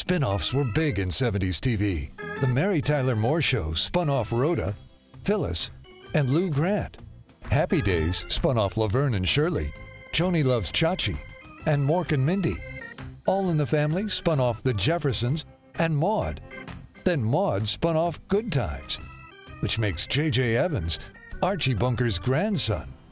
Spin-offs were big in 70s TV. The Mary Tyler Moore Show spun off Rhoda, Phyllis, and Lou Grant. Happy Days spun off Laverne and Shirley, Joni Loves Chachi, and Mork and Mindy. All in the Family spun off The Jeffersons and Maude. Then Maude spun off Good Times, which makes J.J. Evans Archie Bunker's grandson.